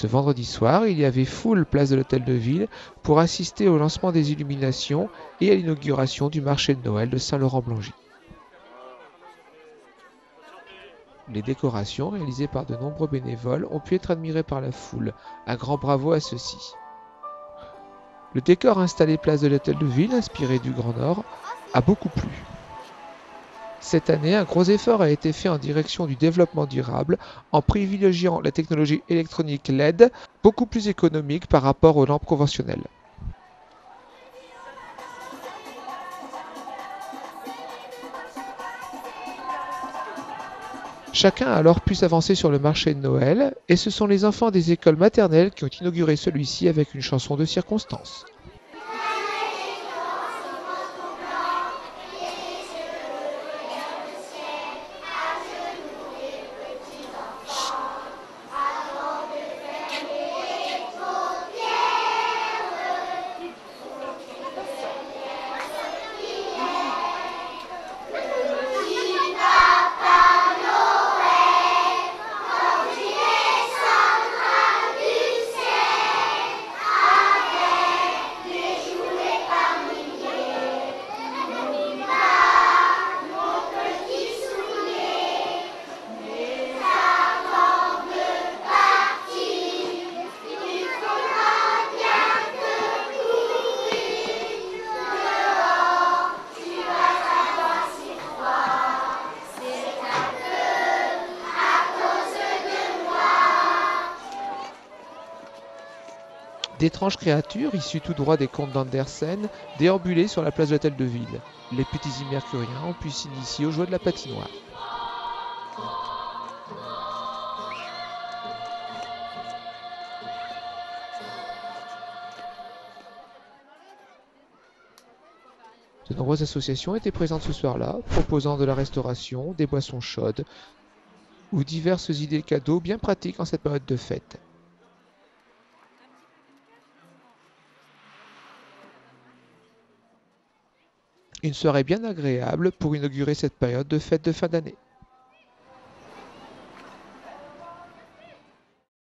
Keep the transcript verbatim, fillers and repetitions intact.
Ce vendredi soir, il y avait foule place de l'Hôtel de Ville pour assister au lancement des illuminations et à l'inauguration du marché de Noël de Saint-Laurent-Blangy. Les décorations, réalisées par de nombreux bénévoles, ont pu être admirées par la foule. Un grand bravo à ceux-ci. Le décor installé place de l'Hôtel de Ville, inspiré du Grand Nord, a beaucoup plu. Cette année, un gros effort a été fait en direction du développement durable en privilégiant la technologie électronique L E D, beaucoup plus économique par rapport aux lampes conventionnelles. Chacun a alors pu s'avancer sur le marché de Noël, et ce sont les enfants des écoles maternelles qui ont inauguré celui-ci avec une chanson de circonstance. D'étranges créatures, issues tout droit des contes d'Andersen, déambulaient sur la place de l'Hôtel de Ville. Les petits immercuriens ont pu s'initier aux joies de la patinoire. De nombreuses associations étaient présentes ce soir-là, proposant de la restauration, des boissons chaudes ou diverses idées cadeaux bien pratiques en cette période de fête. Une soirée bien agréable pour inaugurer cette période de fête de fin d'année.